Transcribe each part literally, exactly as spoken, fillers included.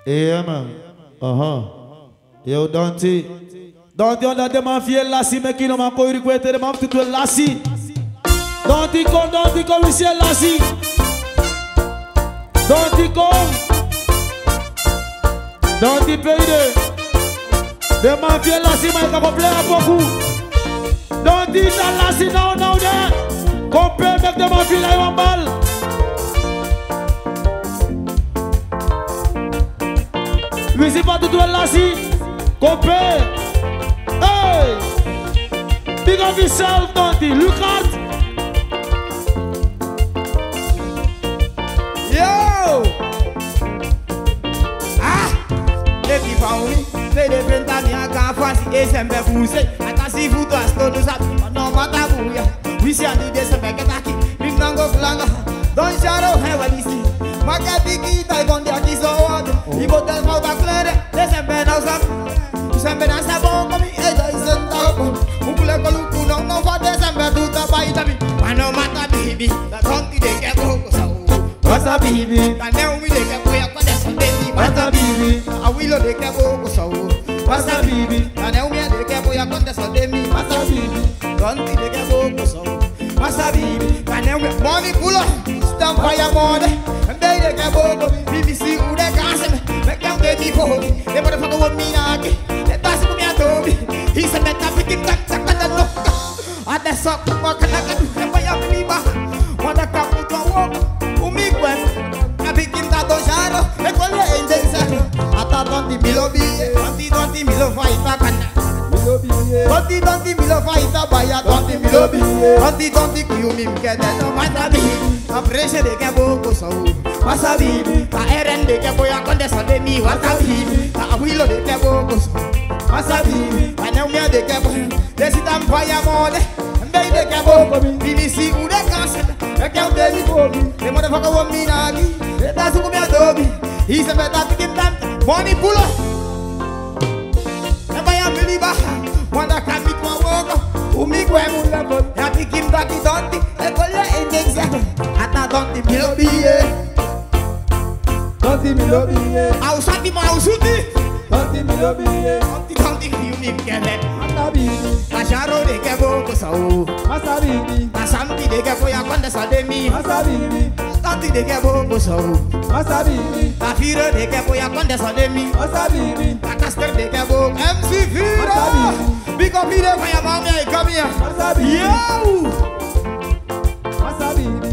Yeah, man. Uh-huh. Yo, Dante. Dante, on a demandé Lassi, mais qui n'a pas eu de demande tout Lassi. Dante, comme Dante, comme ici Lassi. Dante, comme. Dante, pays de. Demandé Lassi, mais il a complet à beaucoup. Dante, t'as Lassi, non, non, non. Complet, mec, demandé là, en balle. Lui, c'est pas tout Lassi. Complet. Hey! Big up yourself, Dante. Look out! Yo! Ah! Les qui font oui, les dépendants n'y a qu'à faire si et c'est bien poussé. Attends si vous dois se donner ça, non pas ta bouille. Oui c'est un idée c'est bien que t'as qui, big nango flanga. Don't shadow heaven ici. Ma capiki taille bon dia qui sont. Il faut tellement pas clair, les c'est bien dans ça. Sempre dans sa bon comme il est dans une table. On voulait que l'on coule, on va descendre tout à bas. Mano mata baby, la tonti de que beaucoup ça. Mata baby, la néo mi de que voy a descendre baby. Mata baby, a willow de que beaucoup ça. Mata baby, la néo mi de que voy a descendre baby. Mata baby, tonti de que beaucoup ça. Mata baby, la néo mi money pull up, stand by your money. And they de que beaucoup, B B C ou de casse, mais quand baby pour, les motherfuckers want me again. He said that I pick that second look. I that's up what can I do? Never ya piba. What a cup to walk. Umi when I pick him that dojaro. E quelle angels. Ata twenty milobi. Twenty twenty milo fight can. Milobi. Twenty twenty milo fight baya twenty milobi. Twenty twenty kiumi mkede no masabi. Apreshe de que boko so. Masabi. Ta eren de que voy a condescender de mi wasabi. Ta abuelo de que boko so. Masabi, I know me a de cabo. Let's sit and fire mode. And they de cabo. B B C who they can't. I can't tell you for me. The motherfucker want me nagi. That's who me a dobi. He's a better to give them money pull up. And I am believer. When I can't meet my work. Who me go and level. I pick him back in Dante. I call you in the exact. I thought Dante will be here. Dante will be here. I'll shut him out, shoot it. Dante will be here. Dante you me get it. Masabi. Asharo de que boko sao. Masabi. Asambi de que voy a condescender de mí. Masabi. Dante de que boko sao. Masabi. Afiro de que voy a condescender de mí. Masabi. Caster de que boko. M C Fira. Masabi. Big up here for your mommy. Come here. Masabi. Yo. Masabi.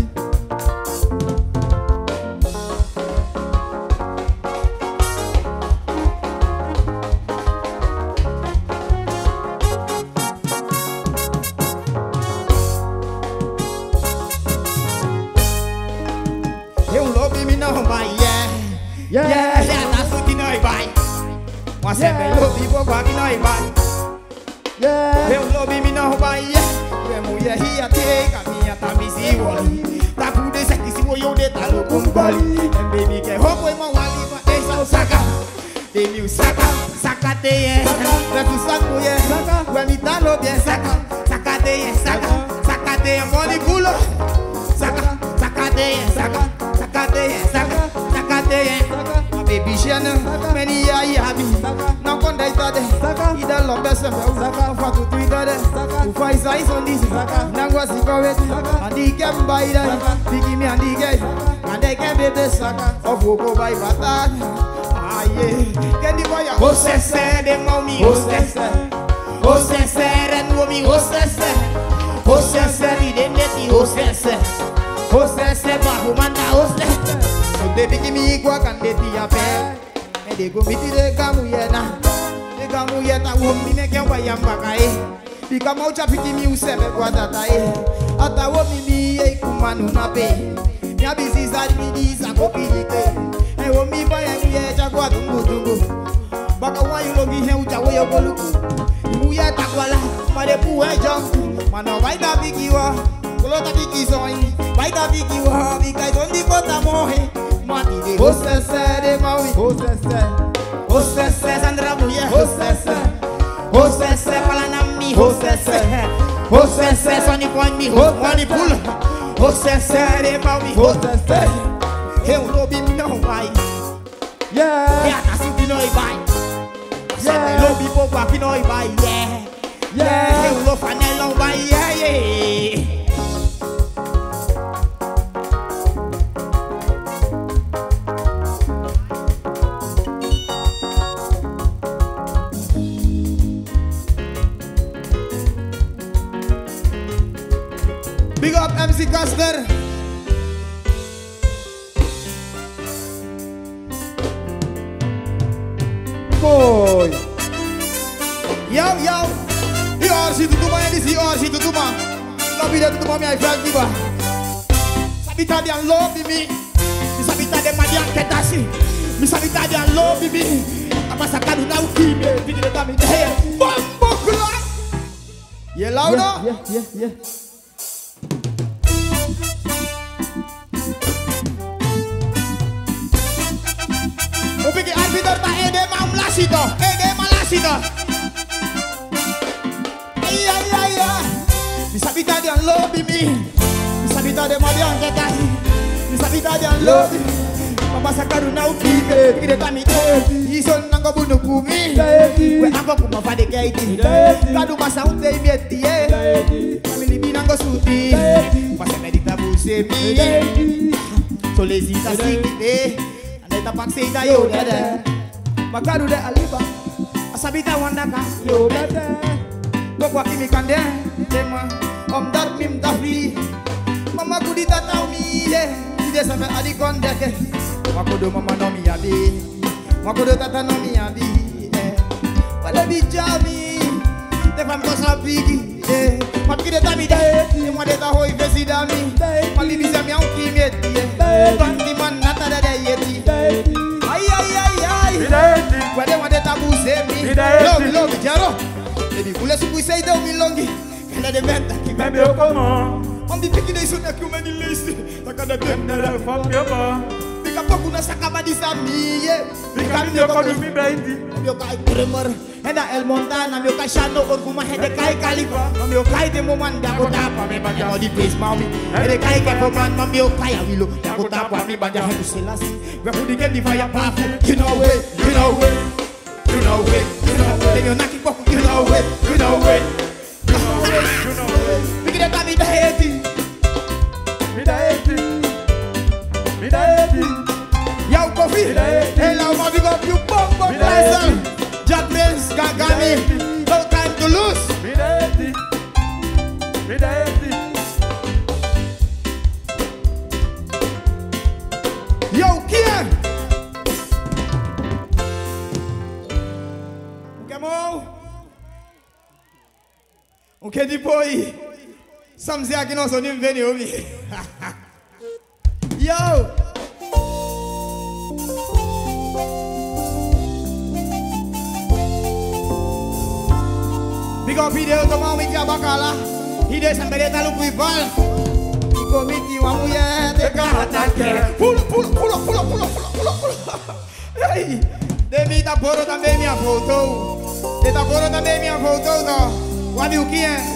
Yeah, yeah, yeah, that's what you know about. What's that? Hello, people, what you know about? Yeah, hello, baby, know about. Yeah, we are here to take a me at a busy one. That food is a kissy boy, you did a look on Bali. And baby, get home with my wally, but they so saka. They knew saka, saka, they, let you saka, yeah. When it down, yeah, saka, saka, they, saka, saka, they, money pull up. Saka, saka, they, saka, saka, they, saka. My baby Shannon, many years you have me. Now come down there. He don't love us. Saka, for to three there. Who fights eyes on this? Now what's the correct? And he can buy that. Pick me and the guy. And they can be the Saka of Woko by Batan. Ah yeah. Can the boy hostess the mommy hostess. Hostess and mommy hostess. Hostess the identity hostess. Hostess Bahumanda hostess. They pick me equal can they be a pair. And they go meet the Gamuyana. The Gamuyata won't be making Wayambakai. Become out of picking you seven what I at I won't be a Kumanuna pay. Your business are these a copy. And won't be by a year Jaguatungu. But I want you to be here with a way of Goluku. We are Takwala, but the poor jump. Man, why the big you are? Colota Biki Soin, by the big you are because only got a mohe. Hostess, de Maui, hostess, hostess, Sandra Muya, hostess, hostess, Palanami, hostess, hostess, Sonny Point me, money pull, hostess, de Maui, hostess, he will be no why. Yeah. Yeah, that's what you know about. Yeah. Love people back in all by yeah. Yeah. You love and love by yeah yeah. Big up M C Caster. Boy. Yo yo. Yo si tu tuma ini si or si tu tuma. Tapi dia tu tuma mi ai fal tiba. Sabita dia love mi. Mi sabita dia madian ketasi. Mi sabita dia love mi. Apa sakadu na ukime. Video dia mi deh. Bombo klak. Ye lauda. Yeah yeah yeah. Upiki arbiter tak ede mau melasito, ede malasito. Iya iya iya. Bisa bita dia lobby mi, bisa bita dia mau dia ketasi, bisa bita dia lobby. Papa sakaru na ukike, pikir dia mi ison nanggo bunuh bumi. We apa kuma fade kaiti, kadu masa unte mieti ye. Kami libi nanggo suti, pas medita busemi. Solezita sikite. Neta paksita yo dede Makaru de aliba Asabita wandaka yo dede Gokwa kimi kande Tema Om dar mim dafi Mama kudi tatau mi ye Ide sampe adi kondeke Makodo mama no mi abi Makodo tata no mi abi Pada bijami Tefam kosa pigi Mapiki de tami de Yemwa de tahoi vesi dami Mali bizami au kimi eti Bandi man nata de de yeti Ay ay ay ay Wade wade tabu semi Logi logi jaro Ebi kule suku say do mi longi Kanda de menta ki bebe okoma Om di piki de isun aku meni list Takada tenda de fuck yo ba Bika poku na sakaba di sami ye Bika mi yoko du mi baiti Om yo kai kremer Heda El Montana mi yo kai Shano Orguma hede kai Khalifa Om yo kai de moman dako tapa Me banja mo di face mami Hede kai ke poman Mam yo kai awilo Dako tapa mi banja hedu selasi We who get the fire powerful, you know it, you know it, you know it, you know it. Then you're not keep walking, you know it, you know it, you know it, you know it. We get that me the hating, me the hating, me the hating. Yo coffee, hello, ma big up you bum bum myself. Jack Mills, Gagami, no time to lose. Me the hating, me the hating. Yo, Kian! Kamo! Ok, depois, somos aqui nós não vem ouvir. Yo! Big up video tomar um dia bacala. E deixa a mereta no cuibal. Comiti uma mulher de carataque. Pula, pula, pula, pula, pula, pula, pula. Ei, de mim da boro também minha voltou. De da boro também minha voltou, não. Sabe o que é?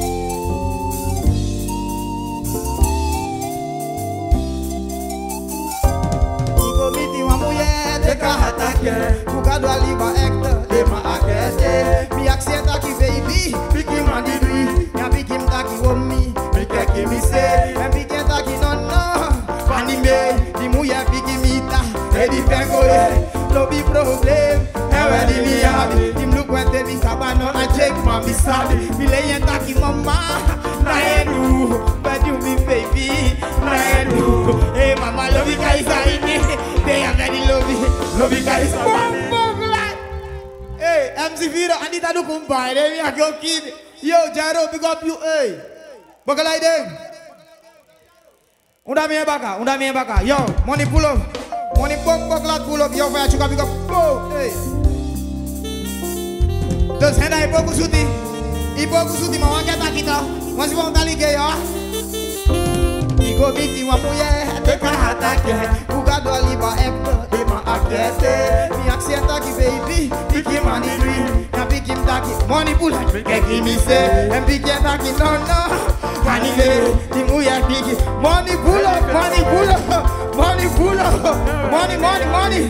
Comiti uma mulher de carataque. Bugado ali ba hecta de ma aquete. Me accenta que baby, pique mandiri. Minha pique daqui homem. Que me sei, é piqueta que não não. Anime, de mulher pique mita, ele pegou ele, não vi problema. É o de me abre, de me cuente me cabano na Jake, mami sabe. Me leia daqui mamá, na edu, pediu me baby, na edu. Ei mamá, love guys aí me, tem a very love, love guys aí. Ei, M C Vira, Anita do Kumbai, ele me aqui, yo Jaro, big up you, ei. Bakalai deh. Unda minha baka, unda minha baka. Yo, money pull up. Money pok pok lat pull up. Yo, vai chuka big up. Oh, hey. Terus henda ipo kusuti. Ipo kusuti mau kita kita. Masih mau tali ke ya. Iko biti wa mulher de carataque. Bugado ali ba ekta de ma akete. Mi accenta que baby, pique maniri. Na pique daqui, money pull up. Que me say, em pique daqui não não. Anime, de mulher pique. Money pull up, money pull up, money pull up, money money money.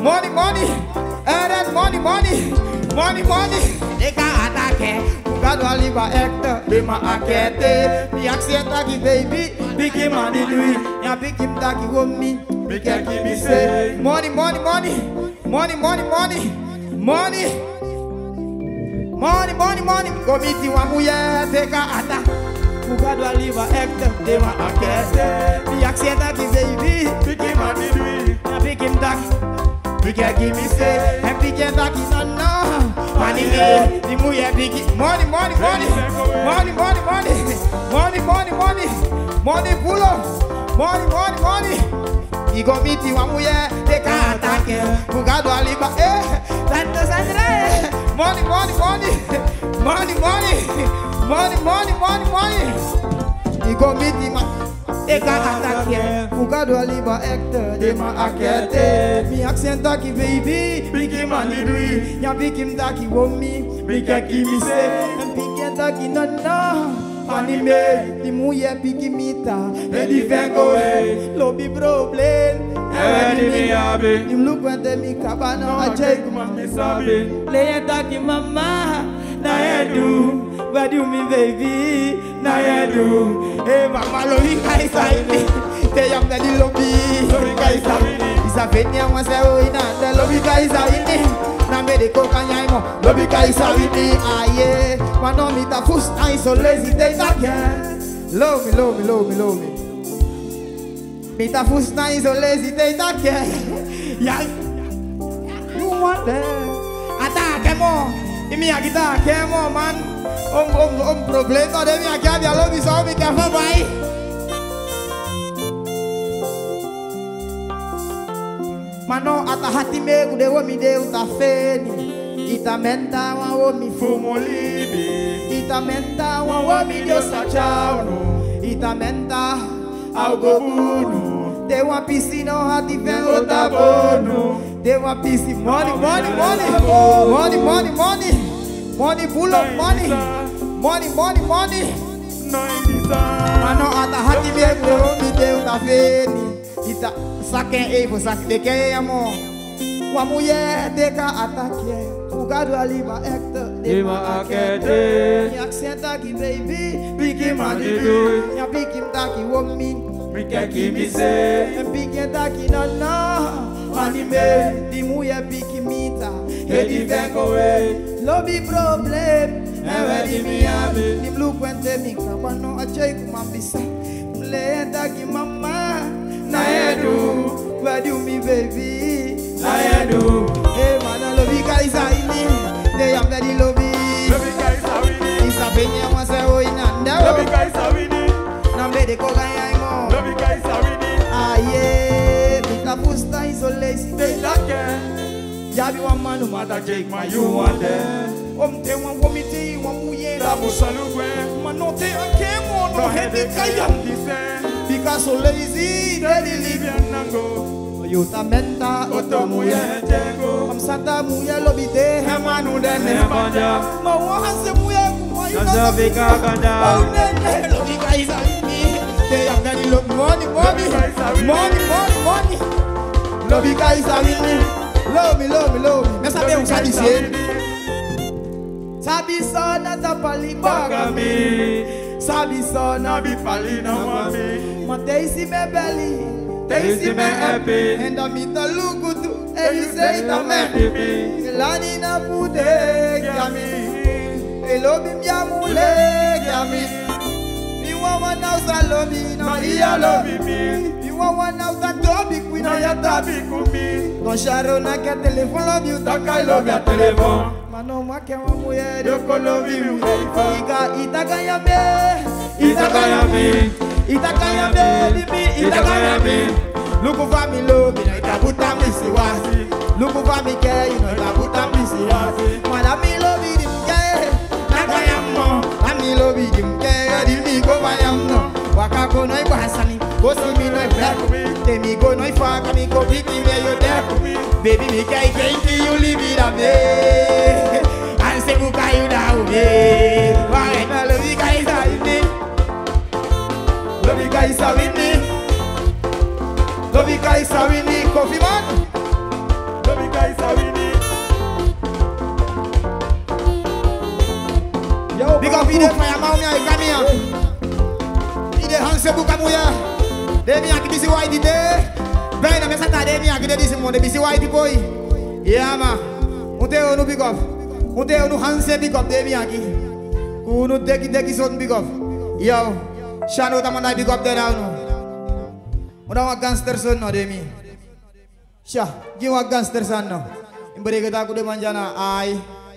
money, money, and then money, money, money, money. Deka atake, bugado aliba ekta, lima akete. Mi aksenta ki baby, bigi money lui, ya bigi mtaki womi, bigi kimi se. Money, money, money, money, money, money, money, money, money, money. Komiti wa muye, deka ata. Bugado aliba ekta, lima akete. Mi aksenta ki baby, bigi money lui, ya bigi mtaki. Bigi kimi se, and bigi mtaki no no. Money, the muye bigi, money, money, money, money, money, money, money, money, money, money, pull up, money, money, money. Igo miti wa muye, deka atake, bugado aliba, eh, tanto sandre. Money, money, money, money, money, money, money, money, money. Igo miti ma, deka atake, bugado aliba ekte, dema akete. Mi aksenta ki baby, bigi money lui, ya bigi mdaki womi, bigi kimi se, en bigi mdaki no no. Money me, di muye bigi mita, e di vengo e, lobby problem. E di mi abe, di mlu kwente mi kabano ache kuma mi sabe. Leye taki mama, na edu, where you me baby, na edu. E mama lobby kaisa ini, te yam na di lobby, lobby kaisa ini. Isa venya wase o inande, lobby kaisa ini. Na me de kokanyaimo, lobby kaisa ini. Aye, mano mi ta fusta iso lazy day again. Love me, love me, love me, love me. Mi ta fusta iso lazy day again. Ya, you want that? Ata mo, imi agita kemo man. Om om om problema de mi agadi alo mi so mi kafa bai. Mano ata hati me ude wo mi de uta feni. Ita menta wa wo mi fumo libi. Ita menta wa wo mi dio sachauno. Ita menta au gobunu. Te wa piscina hati ven otabono. Te wa piscina money money money money money money money pull up money money money money. Mano ata hati me ude wo mi de uta feni. Ita saken evo sak de ke amo. Wa muye deka atake. Bugado aliba ekta dema akete. Mi aksenta ki baby, bigi money do. Ya bigi mtaki womi, bigi kimi se. En bigi mtaki no no. Money me, di muye bigi mita, e di vengo e. Lobby problem, e we di mi abe. Di mlu kwente mi kabano ache kumambisa. Mle entaki mama, na edu, where do me baby, na edu. Hey man, lobby kaisa ini, they am very lobby. Lobby kaisa ini, isa benya wase o inanda. Lobby kaisa ini, nambe de koga yaimo. Lobby kaisa ini, aye, bita pusta iso lazy day lake. Yabi wa manu mata Jake ma you want them. Om te wan womiti wan muye da busalugwe. Manote akemo no hede kayam dise. Because so lazy, they live in Nango. Yuta menta oto muye tego. Am santa muye lobi de hemanu de nebanja. Ma wahanse muye kumayu na vika kanda. Oh nene lobi kaisa ini. They am gani lob money money money money money. Lobi kaisa ini. Love me love me love me. Mesa be usadi se. Sabi sona tapali bagami. Sabi sona bi pali na mami. Ma teisi me belly, teisi me happy. And I meet the lugudu, and you say it a man. Lani na pude gami, elobi miyamule gami. You want one house I love you, no iya love me. You want one house I tobi queen, no ya tabi kumi. Don sharo na ke telephone love you, takai love ya telephone. Mano make wa muye, doko love you. Ika itakayame, itakayame. Itakayame, libi, itakayame. Look over me, love me, itabuta mi siwasi. Look over me, care, you know, itabuta mi siwasi. Mwana mi love you, dim care, nakayamo. Ami love you, dim care, dim mi go bayamno. Waka go no ibasani, go see me no black. Te mi go no ifaka mi go pick me you there. Baby me care, thank you, leave it up there. And say buka you down there. Why na love you guys are in it. Lobby guys are winning. Lobby guys are winning. Coffee man. ide faya mau mi ay kamia. Ide hanse buka mu ya. Demi aki bisi white de. Bem na mesa tá demi aki de disi mo de bisi white boy. Yeah ma. Unte onu big up. Unte onu hanse big up demi aki. Kuno deki deki son big up. Yo. Shano tamanda big up de now no. Una wa gangster son no demi. Sha, giwa gangster son no. Imbere kita aku de manjana ai.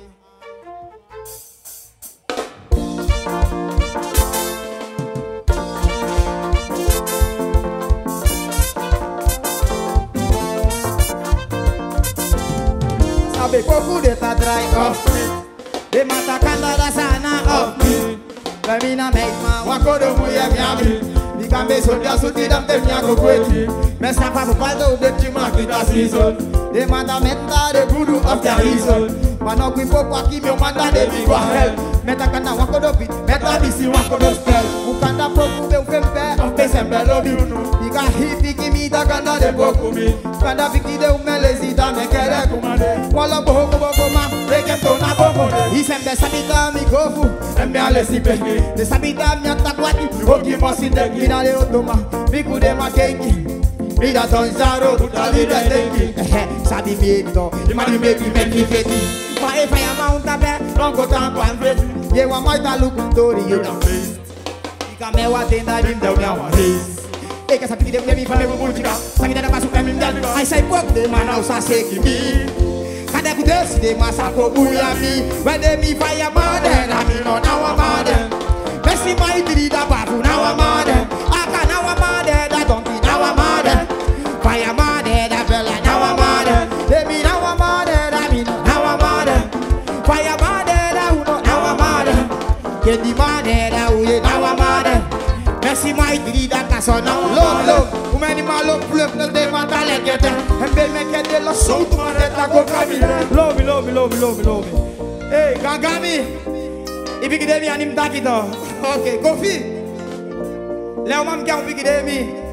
Sabe pouco de tá dry off me. De mata candada sana off me. Pra mim na mesma, uma cor de mulher me abre. Me cabeça de aço de dam ter minha coquete. Me sapa pro paldo de tima que tá season. De mata menta de voodoo of the reason. Mano que pouco aqui meu manda de bigua hell. Meta cana uma cor de beat, meta bisi uma cor de spell. O canta pouco meu fempe, of the semble love you know. Diga hippie que me dá cana de pouco me. Canta pique de um melezida me quer comande. Wala boho boho ma, requento na boho. E sempre sabita mi gofu, e me alesi pegue. De sabita mi ataquati, o que mosi de mina de otoma. Bico de maquengue. Mira tonzaro, puta vida dengue. Sabe medo, e mani me que me que feti. Vai vai a mão tá pé, longo tempo a vez. Eu a mais da locutori, eu não fiz. Fica meu atenda de deu minha vez. E que essa pique de me faz meu música. Sabe da passo pra mim dá. Ai sai pouco de mana usa segue me. Cadê que desse de massa cobuia mi? When de me vai a mother, na me no now a mother. Messi mai dirida babu now a mother. Aka now a mother, da donkey now a mother. Vai a mother, da bella now a mother. De me now a mother, da me now a mother. Vai a mother, da uno now a mother. Que di mother, da uye now a mother. Messi mai dirida caso now love love. O animal lo flip no de mata legete. Embe me que de lo solto mareta go camine. Love love love love love. Hey gangami. Ibi que de mi anim takito. Okay, Kofi. Leo mam que um big de mi.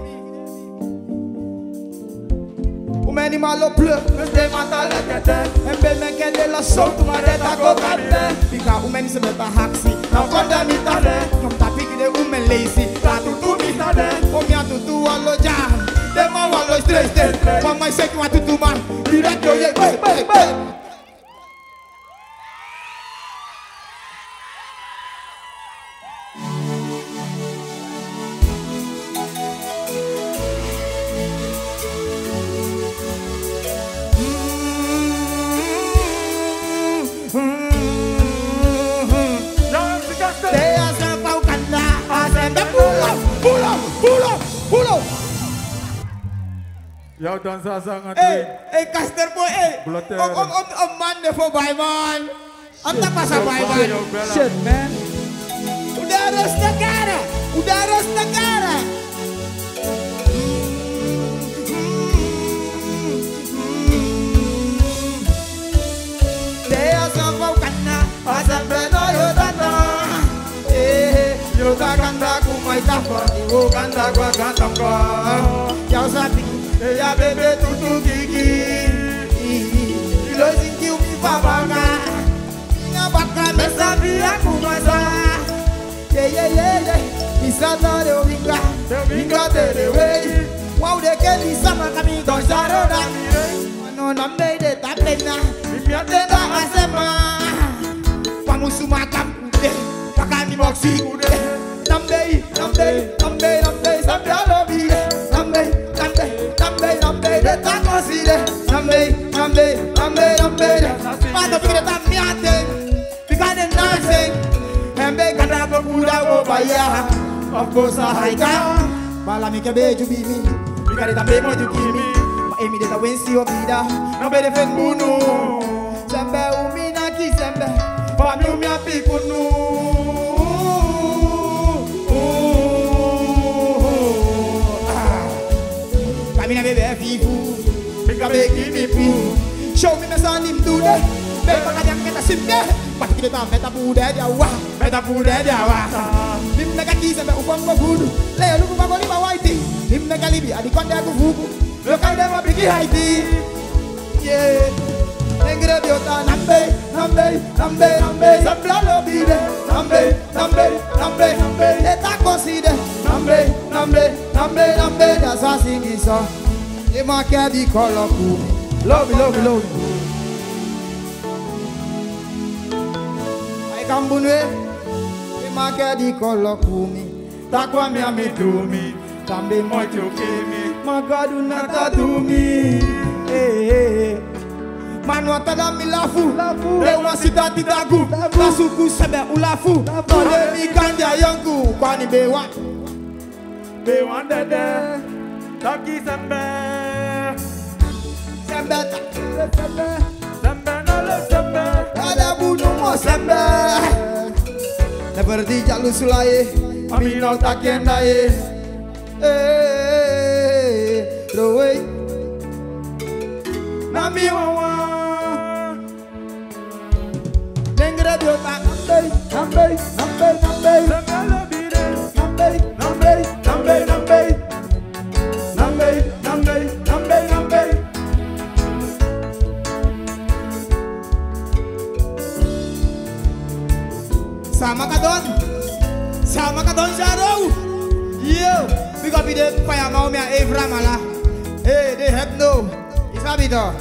O animal lo flip no de mata legete. Embe me que de lo solto mareta go camine. Fica o menino se meta haxi. Não conta mi tale. Não tá pique de um men lazy. Tá tudo mi tale. O minha tudo alo já. Dema walo stress stress. Mamãe sei que uma tudo man. Direto eu ia. Bem bem bem. Jou dansa sangat. Hey, hey, Caster boy, hey. Blotter. Om om om om man de voor bij man. Anta pasa bij man. Shit man. Udah harus negara, udah harus negara. Dia sama kana, asal beno yo tanda. Eh, yo kanda ku mai tapa, yo kanda ku kantong ko. Yo sabi. Ya bebe tutu gigi. Ilo zingi umi babanga. Ina baka mesabi aku masa. Ye ye ye ye. Isata de ominga. Minga de de wey. Wow de ke sama kami don zaro da. Mano nambe de tapena. Mimia de da asema. Pamusu makam de. Pakami moksi de. Nambe nambe nambe nambe sabia lobi. Nambe nambe nambe nambe de ta coside. Nambe nambe nambe nambe. Pado pide ta miate. Picane dancing. Embe kada bokura go baya. Of course I haika. Bala mi ke beju bimi. Picane ta be mo ju kimi. Ma emi de ta wensi o vida. Nambe de fen bunu. Sembe umina ki sembe. Pa mi umi api kunu. Mina bebe vivu, bega begi mi pu. Show me mesa nim dude, beba kajang kita simbe. Pati kita tam beta bude jawa, beta bude jawa. Nim mega kisa be upang ko budu, leo lugu bago lima waiti. Nim mega libi adi konde aku fugu, lo kande ma bigi haiti. Yeah, engre biota nambe, nambe, nambe, nambe. Sabla lo bide, nambe, nambe, nambe, nambe. Eta consider, nambe, nambe, nambe, nambe. That's what sing is song. They ma care the color cool. Love me, love me, love me. I come bunwe. They ma care the color cool me. Takwa mi ami do me. Tambe mo choke me. Magadu nata do me. Hey, hey. Manu atada mi lafu, le wasita titagu, lasuku sebe ulafu, ole mi kanja yangu, kwani bewa, bewa dede, taki sembe, sembe, sembe, sembe nole sembe, ada budu mo sembe, seperti jalur sulai, amino takiendaye, eh, rowe, nami wawa. Radio nambe, nambe, nambe, nambe, nambe, nambe, nambe, nambe, nambe, nambe, nambe, nambe. Sama kadon, sama kadon jaro. Yo, big up ide paya mau mea Evra malah. Hey, they have no. Isabi do.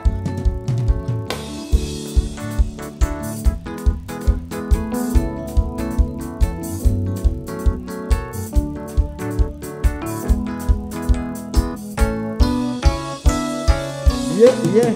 Yeah, yeah.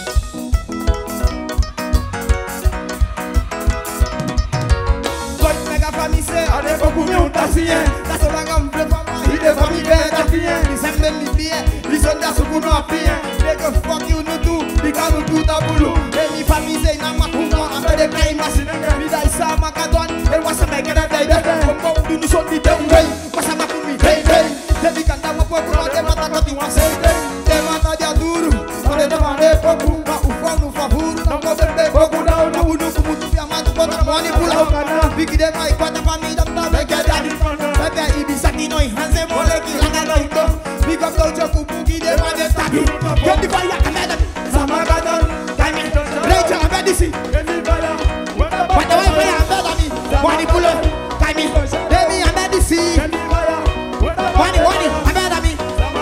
Voice mega famille c'est allez beaucoup mieux on t'assien. La seule gamme de famille, il est famille belle t'assien. Ils s'aiment de l'ibien, ils sont dans ce qu'on a fait. Les gars fuck you nous tout, ils gagnent tout à boulot. Et mi famille c'est n'a ma kumba, après des cailles machines. Mi dai sa ma kadwan, et moi ça m'a gagné d'aide. Comme comme nous sommes dit d'un way, moi ça m'a commis hey hey. J'ai dit quand t'as ma pote pour la mata quand tu m'as serré, t'es mata dia duro. On est devant les beaucoup, na ufa nous favor, na moderne beaucoup, na na unu kumutu ya matu kota mwani pula kana, bigi de mai kwata famille dapta beke dadi, bebe ibisa kinoi hanze moleki langa loito, big up dojo kubugi de made taki, get the fire kameda, sama gadon, kami, reja abedisi, wata wai fire abeda mi, mwani pula, kami, demi abedisi, mwani mwani abeda mi,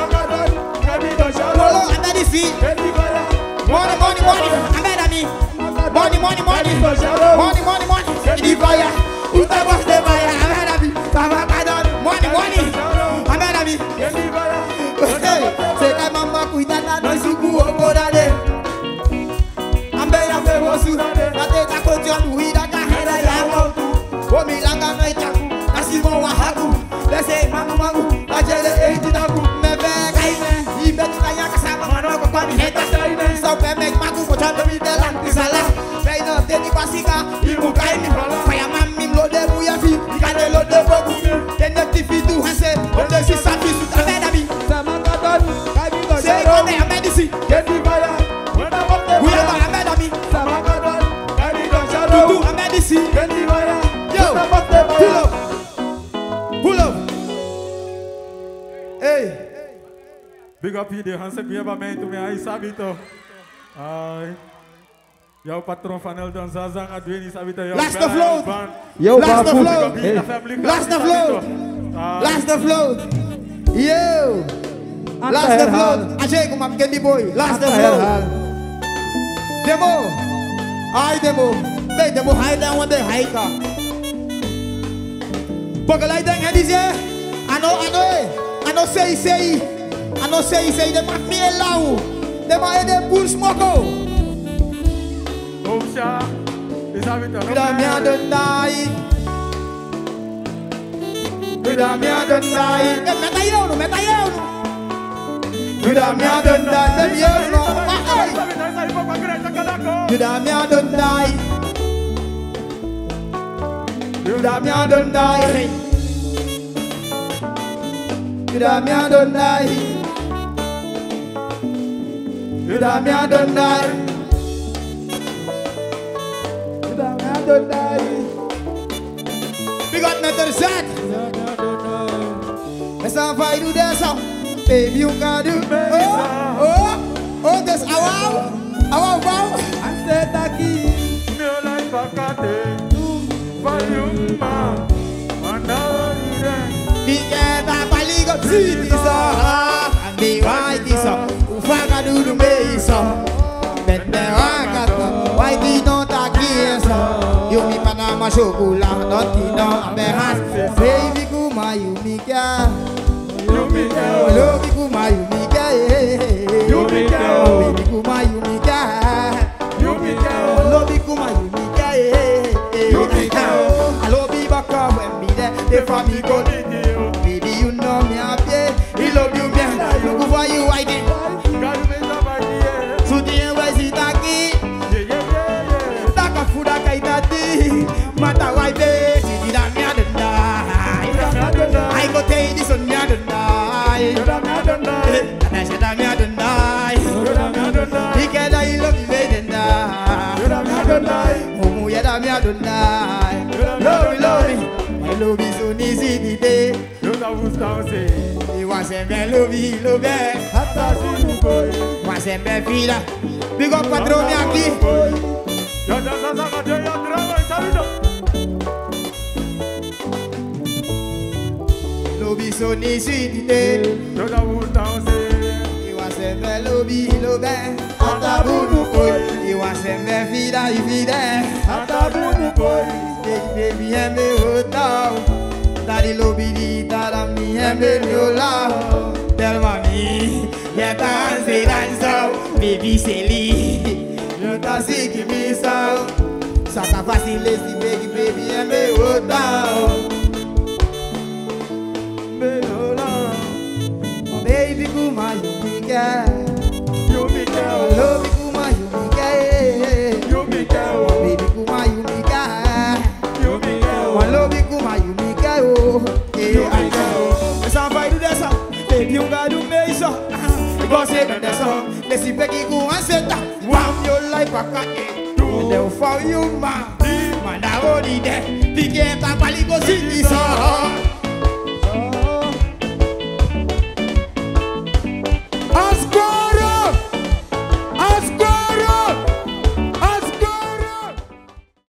polo abedisi. Money, money, money, I'm at me. Money, money, money, money, money, money. The fire, who's the boss? The fire, I'm at me. Money, money, I'm at me. Say that mama kuita na noisuku okodade. Ambe ya fewosu, nate takoti aluida kahera ya wautu. Omi langa no itaku, nasimo wa haku. Lese mamu mamu, ajele eiti naku. Mebe kaime, ibetu na yaka sama manoko kwa mi heta. So pe make magu ko chando mi de lantisala. Pay no teni basika, ibu kaimi. Fire man mi lo de buya fi, ikane lo de bogu. Tene tifi tu hase, onde si safi su ameda mi. Sama kadon, kaimi go say go me amedisi. Get the fire. When I walk the fire, we ameda mi. Sama kadon, kaimi go shadow. Tu amedisi. Get the fire. Yo, pull up, pull up. Hey. Big up de Hansa Cuiabamento, me aí sabe então. Ai. E o patrão Fanel Danzazang Adwini sabe então. Last the flow. Yo, last the flow. Hey. Last the flow. Last the flow. Yo. Last the flow. Ajay ko map Candy Boy. Last the flow. Demo. Ai demo. Be demo high down one day high ka. Pagalay dang hadizye. Ano ano eh. Ano say say. Ano say say de mak mi elau. De ma de bul smoko. Omsha. Sabe então. Vida me adonai. Vida me adonai. Meta eu no, meta eu no. Vida me adonai, de eu no. Vida me adonai. Vida me adonai. Vida me adonai. Vida me adonai. Vida me adonai. We got another set. Essa vai do dessa. Baby, you can do. Oh, oh, oh, this awau, awau, awau. Meu life acate. Vai yuma, mandarire. Bigeta paligo titiso, andi waitiso, ufaga dudu meiso, bende wakato, waiti no takiso, yumi panama shokula, doti no ambehas, baby kuma yumika, Yumika, lobi kuma yumika, Yumika, baby kuma yumika, Yumika, lobi kuma yumika, Yumika, alobi baka when me there, the family go. Baby, you know me happy. He love you, man. Look for you, I did. So the end was it again? Taka food, I can't eat. Mata wife, she did a me a die. I go take this on me a die. And I said I me a die. Because I love you, baby, die. Oh, yeah, I me a die. Love me, love me. My love is so easy today. Iwa sembe lobi lobe, Hata sinu boy, iwa sembe fila. Big up patroni aqui. yo danza saca yo yo drama sabido. Lobi so easy today. Yo da wuta ose, Iwa sembe lobi lobe, hata bunu boy. Iwa sembe fila ifide, hata bunu boy. baby baby embe hota. Dari lobi di tara mi embe miola. Tell mami, ya dance dance, baby Seli, ya dance give me some. Saka fácil esse baby baby embe hota. Baby kuma yumika, Yumika, love kuma yumika, Yumika, baby kuma yumika, Yumika, one love kuma yumika oh, yeah I know. Essa vai do dessa, baby um gado meiso, você não dessa, desse pegue com a seta, one your life a cat, eu for you ma, manda ori de, pique tá paligo só.